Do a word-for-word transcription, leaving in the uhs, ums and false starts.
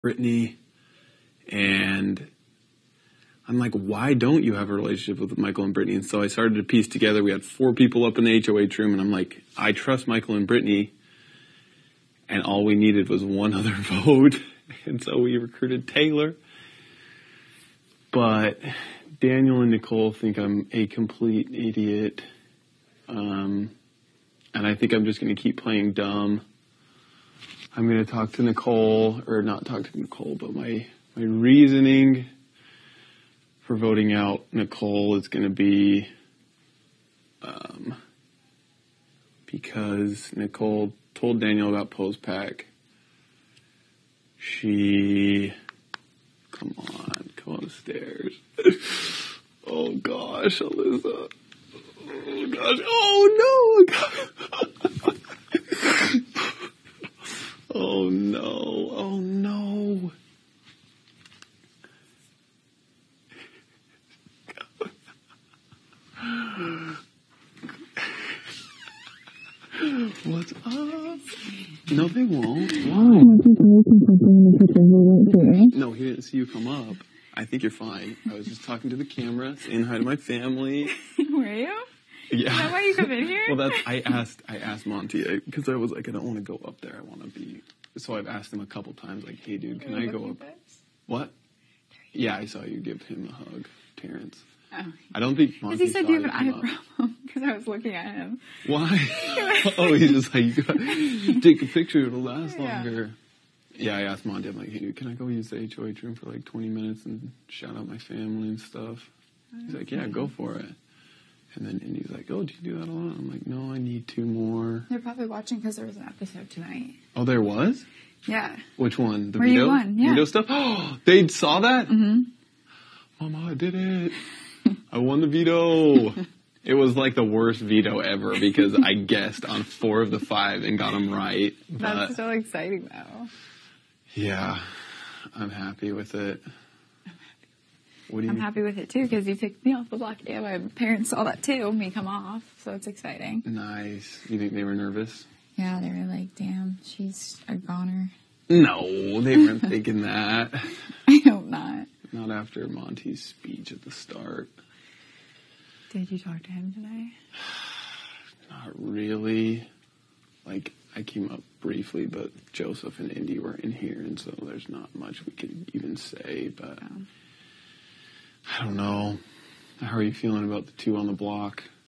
Brittany, and I'm like, why don't you have a relationship with Michael and Brittany? And so I started to piece together. We had four people up in the H O H room, and I'm like, I trust Michael and Brittany, and all we needed was one other vote, and so we recruited Taylor. But Daniel and Nicole think I'm a complete idiot, um, and I think I'm just going to keep playing dumb. I'm going to talk to Nicole, or not talk to Nicole, but my, my reasoning for voting out Nicole is going to be um, because Nicole told Daniel about Postpack. She, come on, come on the stairs. Oh gosh, Alyssa. Oh gosh, oh no. Oh no, oh no. What's up? No, they won't. Why? No, he didn't see you come up. I think you're fine. I was just talking to the camera, saying hi to my family. Were you? Yeah. Is that why you come in here? Well, that's, I asked, I asked Monty, because I, I was like, I don't want to go up there. I want to be, so I've asked him a couple times, like, hey dude, can I go up? What? Yeah, I saw you give him a hug, Terrence. Oh. I don't think Monty Because he said you have an eye up. problem, because I was looking at him. Why? Oh, he's just like, you gotta take a picture, it'll last Yeah. longer. Yeah, I asked Monty, I'm like, hey dude, can I go use the H O H room for like twenty minutes and shout out my family and stuff? He's like, yeah, go for it. And then Indy's like, oh, do you do that a lot? I'm like, no, I need two more. They're probably watching because there was an episode tonight. Oh, there was? Yeah. Which one? The Where veto? you won, yeah. Veto stuff? Oh, they saw that? Mm-hmm. Mama, I did it. I won the veto. It was like the worst veto ever because I guessed on four of the five and got them right. But That's so exciting, though. yeah, I'm happy with it. What do you I'm happy with it, too, because you picked me off the block. Yeah, my parents saw that, too, me come off, so it's exciting. Nice. You think they were nervous? Yeah, they were like, damn, she's a goner. No, they weren't thinking that. I hope not. Not after Monty's speech at the start. Did you talk to him today? Not really. Like, I came up briefly, but Joseph and Indy were in here, and so there's not much we could even say, but Oh. I don't know. How are you feeling about the two on the block?